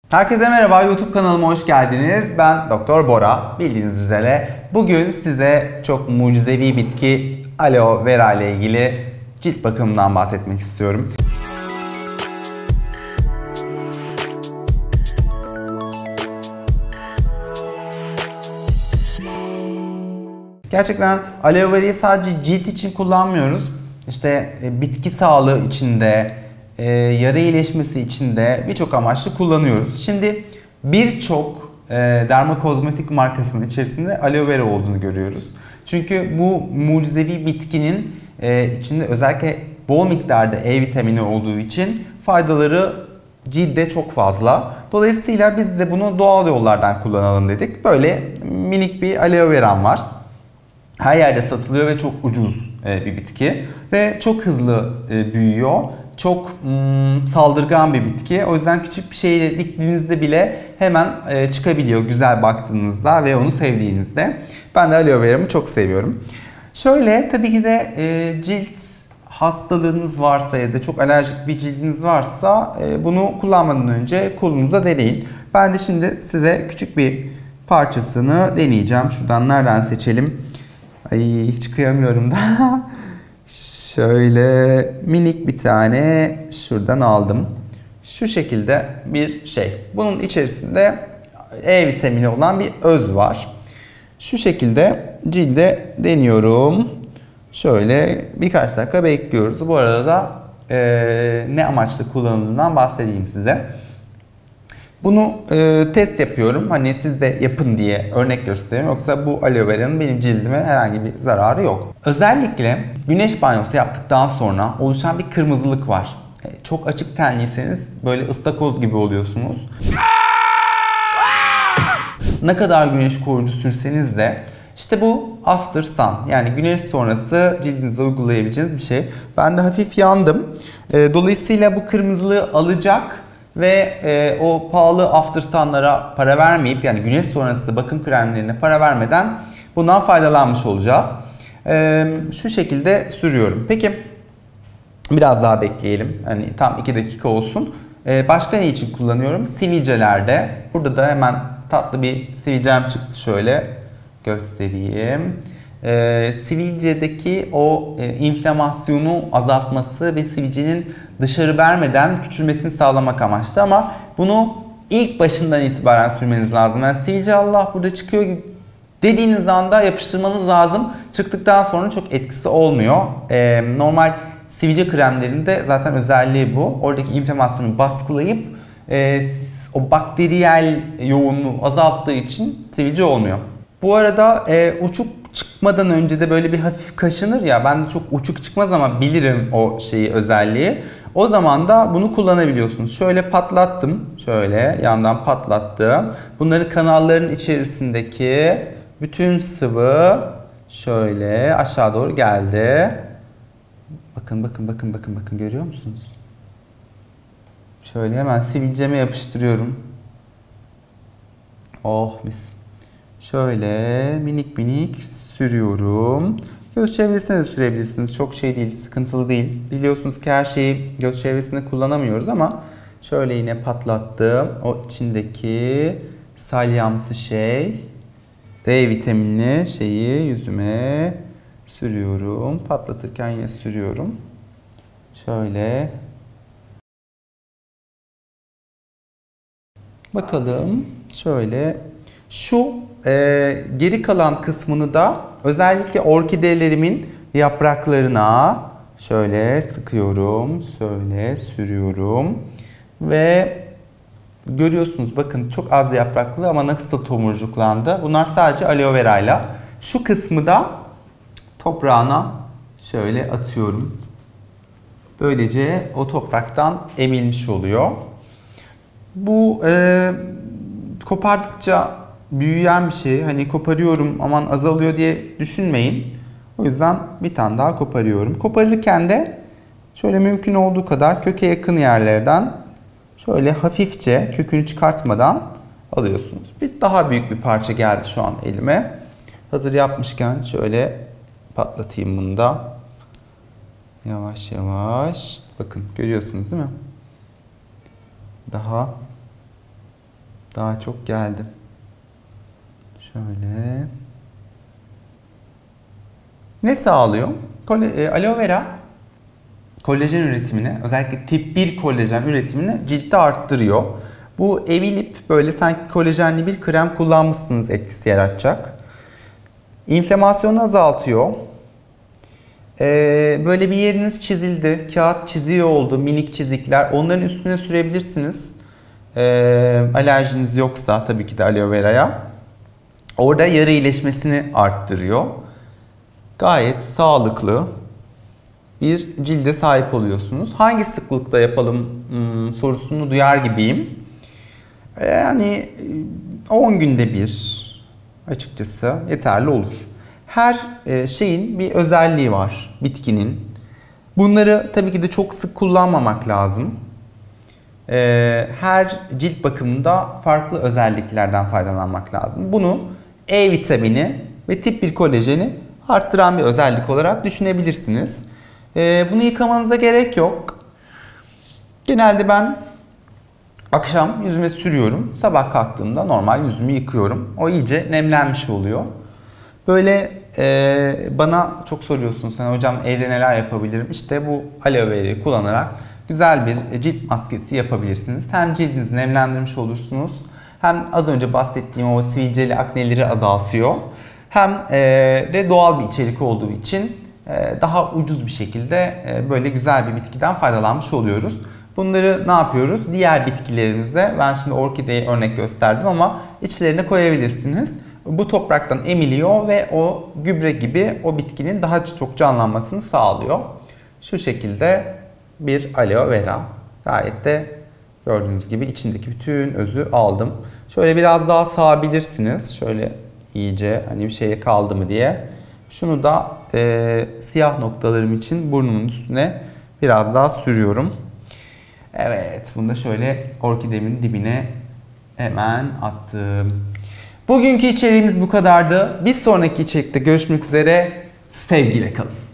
Herkese merhaba, YouTube kanalıma hoş geldiniz. Ben Doktor Bora. Bildiğiniz üzere bugün size çok mucizevi bitki aloe vera ile ilgili cilt bakımından bahsetmek istiyorum. Gerçekten aloe vera'yı sadece cilt için kullanmıyoruz. İşte bitki sağlığı için de, yara iyileşmesi için de birçok amaçlı kullanıyoruz. Şimdi birçok dermokozmetik markasının içerisinde aloe vera olduğunu görüyoruz. Çünkü bu mucizevi bitkinin içinde özellikle bol miktarda E vitamini olduğu için faydaları cilde çok fazla. Dolayısıyla biz de bunu doğal yollardan kullanalım dedik. Böyle minik bir aloe veram var. Her yerde satılıyor ve çok ucuz bir bitki. Ve çok hızlı büyüyor. Çok saldırgan bir bitki. O yüzden küçük bir şey diktiğinizde bile hemen çıkabiliyor güzel baktığınızda ve onu sevdiğinizde. Ben de aloe vera'mı çok seviyorum. Şöyle tabii ki de cilt hastalığınız varsa ya da çok alerjik bir cildiniz varsa bunu kullanmadan önce kolunuza deneyin. Ben de şimdi size küçük bir parçasını deneyeceğim. Şuradan nereden seçelim? Ay hiç kıyamıyorum da. Şöyle minik bir tane şuradan aldım. Şu şekilde bir şey. Bunun içerisinde E vitamini olan bir öz var. Şu şekilde cilde deniyorum. Şöyle birkaç dakika bekliyoruz. Bu arada da ne amaçla kullanıldığından bahsedeyim size. Bunu test yapıyorum. Hani siz de yapın diye örnek gösteriyorum. Yoksa bu aloe vera'nın benim cildime herhangi bir zararı yok. Özellikle güneş banyosu yaptıktan sonra oluşan bir kırmızılık var. Çok açık tenliyseniz böyle ıstakoz gibi oluyorsunuz. Ne kadar güneş koruyucu sürseniz de işte bu after sun, yani güneş sonrası cildinize uygulayabileceğiniz bir şey. Ben de hafif yandım. Dolayısıyla bu kırmızılığı alacak ve o pahalı after sun'lara para vermeyip, yani güneş sonrası bakım kremlerine para vermeden bundan faydalanmış olacağız. Şu şekilde sürüyorum. Peki biraz daha bekleyelim. Hani tam 2 dakika olsun. Başka ne için kullanıyorum? Sivilcelerde. Burada da hemen tatlı bir sivilcem çıktı, şöyle göstereyim. Sivilcedeki o inflamasyonu azaltması ve sivilcenin dışarı vermeden küçülmesini sağlamak amaçlı, ama bunu ilk başından itibaren sürmeniz lazım. Yani sivilce Allah burada çıkıyor dediğiniz anda yapıştırmanız lazım. Çıktıktan sonra çok etkisi olmuyor. Normal sivilce kremlerinde zaten özelliği bu. Oradaki inflamasyonu baskılayıp o bakteriyel yoğunluğu azalttığı için sivilce olmuyor. Bu arada uçuk çıkmadan önce de böyle bir hafif kaşınır ya, ben de çok uçuk çıkmaz ama bilirim o özelliği. O zaman da bunu kullanabiliyorsunuz. Şöyle patlattım. Şöyle yandan patlattım. Bunları kanalların içerisindeki bütün sıvı şöyle aşağı doğru geldi. Bakın görüyor musunuz? Şöyle hemen sivilceme yapıştırıyorum. Oh mis. Şöyle minik minik sürüyorum. Göz çevresine de sürebilirsiniz. Çok şey değil, sıkıntılı değil. Biliyorsunuz ki her şeyi göz çevresinde kullanamıyoruz ama şöyle yine patlattım. O içindeki salyamsı D vitaminli şeyi yüzüme sürüyorum. Patlatırken yine sürüyorum. Şöyle. Bakalım. Şöyle. Şu geri kalan kısmını da özellikle orkidelerimin yapraklarına şöyle sıkıyorum. Şöyle sürüyorum. Ve görüyorsunuz bakın çok az yapraklı ama nasıl tomurcuklandı. Bunlar sadece aloe vera ile. Şu kısmı da toprağına şöyle atıyorum. Böylece o topraktan emilmiş oluyor. Bu kopardıkça büyüyen bir şey. Hani koparıyorum aman azalıyor diye düşünmeyin. O yüzden bir tane daha koparıyorum. Koparırken de şöyle mümkün olduğu kadar köke yakın yerlerden şöyle hafifçe, kökünü çıkartmadan alıyorsunuz. Bir daha büyük bir parça geldi şu an elime. Hazır yapmışken şöyle patlatayım bunu da. Yavaş yavaş. Bakın görüyorsunuz değil mi? Daha Daha çok geldi. Şöyle. Ne sağlıyor? Aloe vera kolajen üretimini, özellikle tip 1 kolajen üretimini ciltte arttırıyor. Bu emilip böyle sanki kolajenli bir krem kullanmışsınız etkisi yaratacak. İnflamasyonu azaltıyor. Böyle bir yeriniz çizildi, kağıt çiziyor oldu, minik çizikler. Onların üstüne sürebilirsiniz. Alerjiniz yoksa tabii ki de aloe vera'ya. Orada yara iyileşmesini arttırıyor. Gayet sağlıklı bir cilde sahip oluyorsunuz. Hangi sıklıkta yapalım sorusunu duyar gibiyim. Yani 10 günde bir açıkçası yeterli olur. Her şeyin bir özelliği var bitkinin. Bunları tabii ki de çok sık kullanmamak lazım. Her cilt bakımında farklı özelliklerden faydalanmak lazım. Bunu E vitamini ve tip 1 kolajeni arttıran bir özellik olarak düşünebilirsiniz. Bunu yıkamanıza gerek yok. Genelde ben akşam yüzüme sürüyorum. Sabah kalktığımda normal yüzümü yıkıyorum. O iyice nemlenmiş oluyor. Böyle bana çok soruyorsun sen hocam evde neler yapabilirim? İşte bu aloe vera'yı kullanarak güzel bir cilt maskesi yapabilirsiniz. Hem cildinizi nemlendirmiş olursunuz. Hem az önce bahsettiğim o sivilceli akneleri azaltıyor. Hem de doğal bir içerik olduğu için daha ucuz bir şekilde böyle güzel bir bitkiden faydalanmış oluyoruz. Bunları ne yapıyoruz? Diğer bitkilerimize, ben şimdi orkideyi örnek gösterdim ama içlerine koyabilirsiniz. Bu topraktan emiliyor ve o gübre gibi o bitkinin daha çok canlanmasını sağlıyor. Şu şekilde bir aloe vera. Gayet de gördüğünüz gibi içindeki bütün özü aldım. Şöyle biraz daha sağabilirsiniz. Şöyle iyice hani bir şeye kaldı mı diye. Şunu da siyah noktalarım için burnumun üstüne biraz daha sürüyorum. Evet, bunu da şöyle orkidemin dibine hemen attım. Bugünkü içeriğimiz bu kadardı. Bir sonraki içerikte görüşmek üzere. Sevgiyle kalın.